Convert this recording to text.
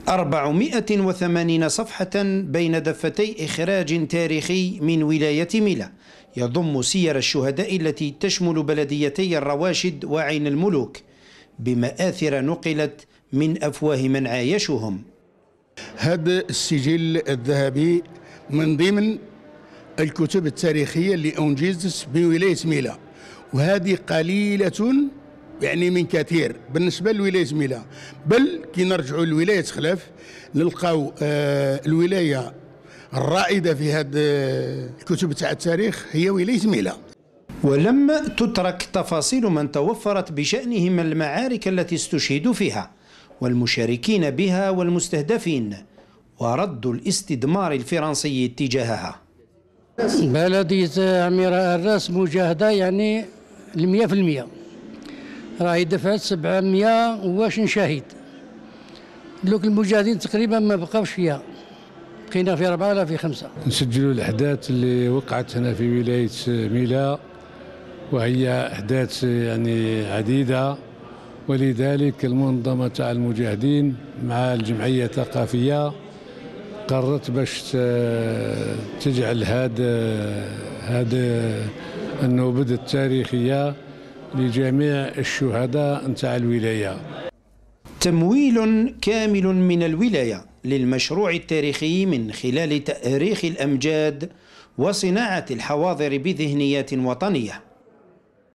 480 صفحة بين دفتي إخراج تاريخي من ولاية ميلا يضم سير الشهداء التي تشمل بلديتي الرواشد وعين الملوك بمآثر نقلت من أفواه من عايشهم. هذا السجل الذهبي من ضمن الكتب التاريخية اللي أنجزت بولاية ميلا، وهذه قليلة يعني من كثير بالنسبة لولاية ميلا، بل كي نرجعوا لولاية خلاف نلقاو الولاية الرائدة في هذه الكتب تاع التاريخ هي ولاية ميلا. ولم تترك تفاصيل من توفرت بشأنهم المعارك التي استشهدوا فيها والمشاركين بها والمستهدفين ورد الاستدمار الفرنسي تجاهها. بلدية عميرة الراس مجاهدة يعني 100%، راهي دفعت 700 واش شهيد. دوك المجاهدين تقريبا ما بقاوش فيها، بقينا في 4 ولا في 5. نسجلوا الأحداث اللي وقعت هنا في ولاية ميلا، وهي أحداث يعني عديدة، ولذلك المنظمة تاع المجاهدين مع الجمعية الثقافية قررت باش تجعل هذا النوبة التاريخية لجميع الشهداء نتاع الولاية. تمويل كامل من الولاية للمشروع التاريخي من خلال تأريخ الأمجاد وصناعة الحواضر بذهنيات وطنية.